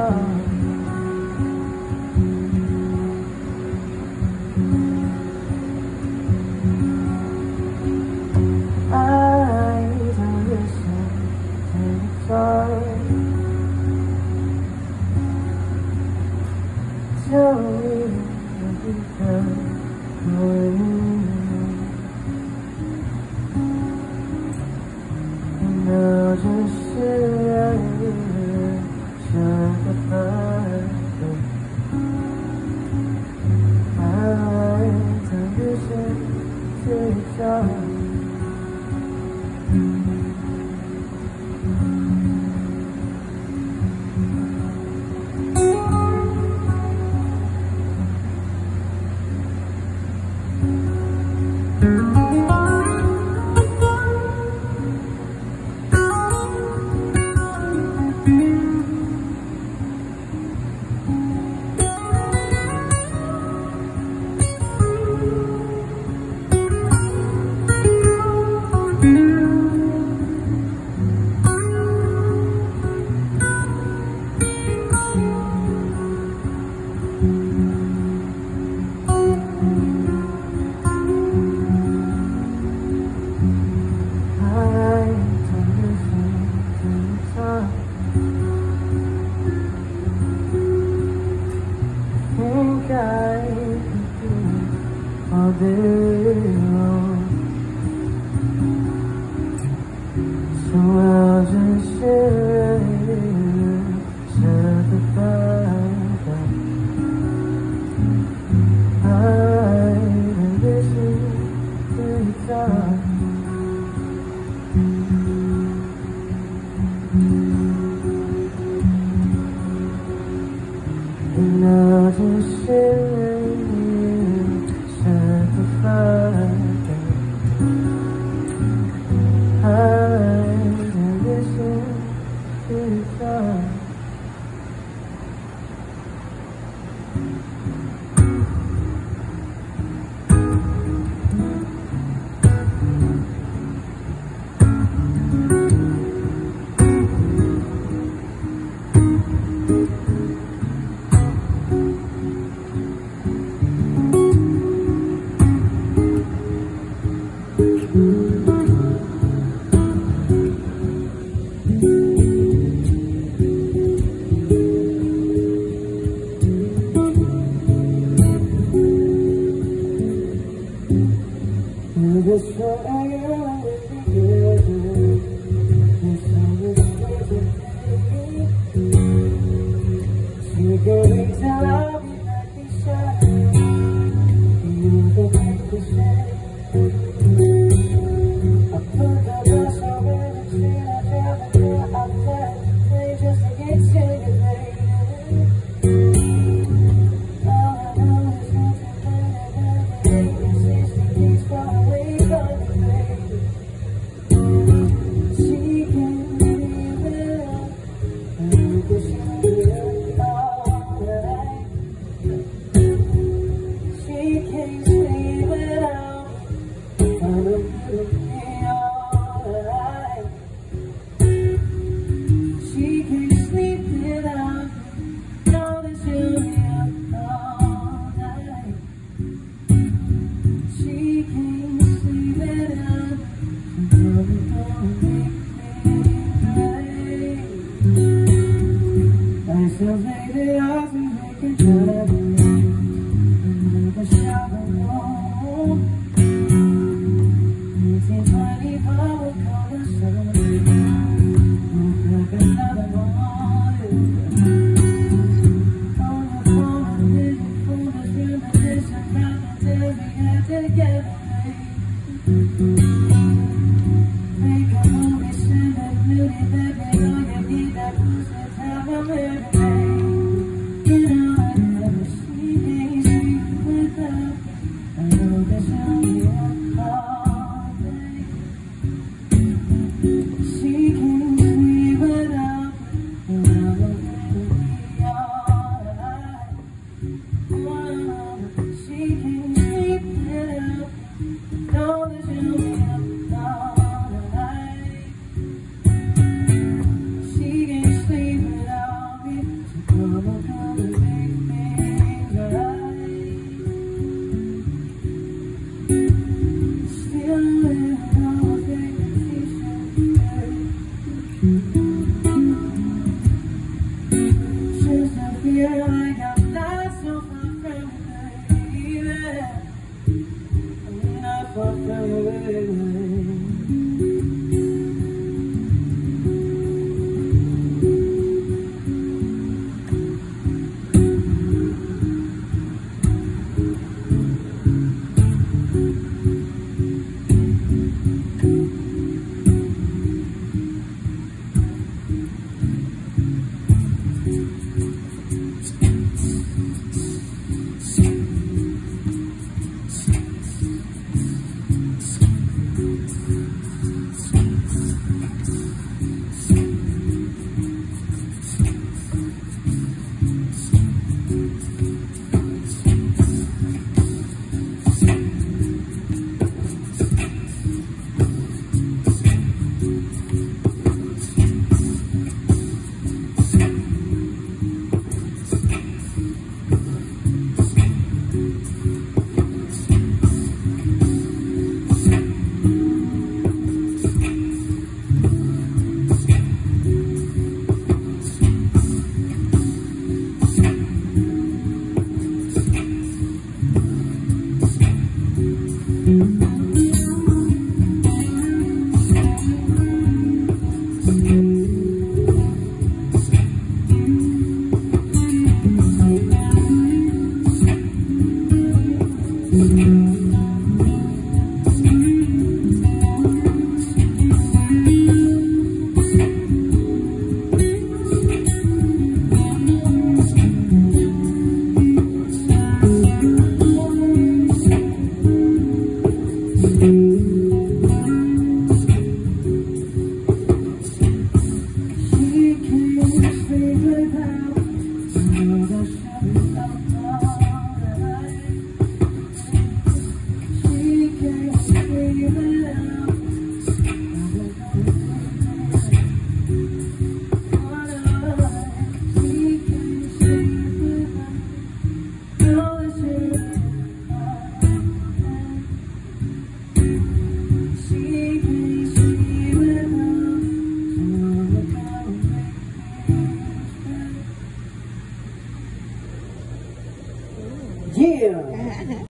Eyes and listen and talk. Tell me what you've done, what you know. And I'll just sit right here, shut the fire. Eyes and listen to you talk. All day long, so I'll just sit right here, set the fire. Hide and listen to you talk. And I'll just sit right here, set the fire. Hide and listen to you talk. Just forever together, it's always so going till I'll be back beside you. You'll be back beside. I put the bus over the train, I drive it there, I fly the plane just to get to you, baby. All I know is nothing better than 60 days far away. So baby, I'll be making sure that we never shall alone. 1824 will call the sun. We'll pick another morning. On the corner, living for this reminiscence, round until we get together, make a movie, send that beauty, baby, know you need that pussy, time I'm living. She can't sleep without me. Yeah.